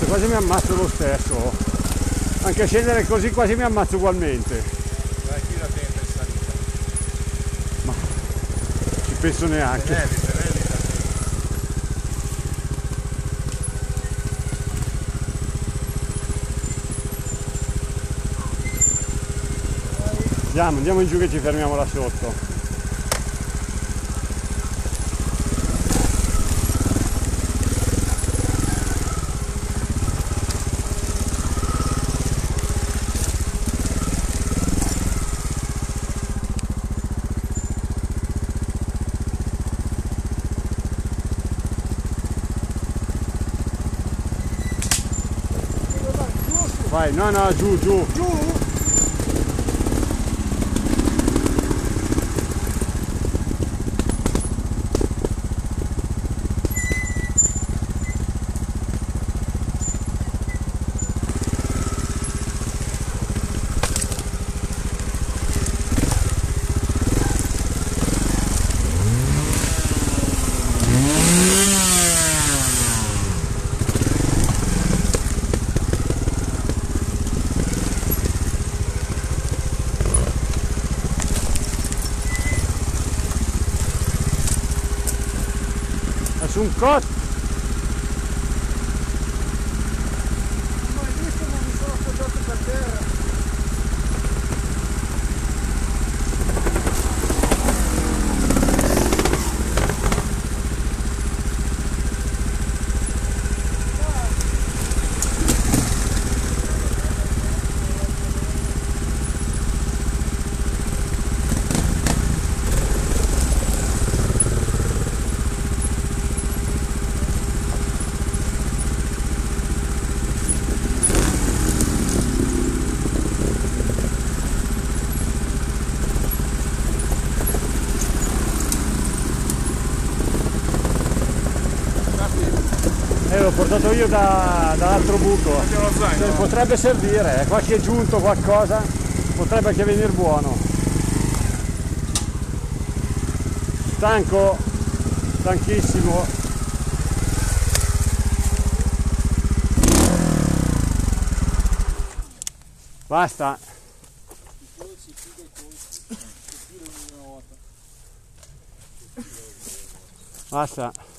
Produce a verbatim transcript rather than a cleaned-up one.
quasi mi ammazzo lo stesso. Anche scendere così quasi mi ammazzo ugualmente. Dai, qui la tenta in salita. Ma ci penso neanche. Tenelli, tenelli, Andiamo, andiamo in giù che ci fermiamo là sotto. Vai, no, no, giù, giù. Giù? Su un cot. Ma hai visto, non mi sono appoggiato per terra. Eh, l'ho portato io da, dall'altro buco. Se potrebbe servire, eh. Qua si è giunto qualcosa, potrebbe anche venire buono. Stanco, stanchissimo. Basta. Basta.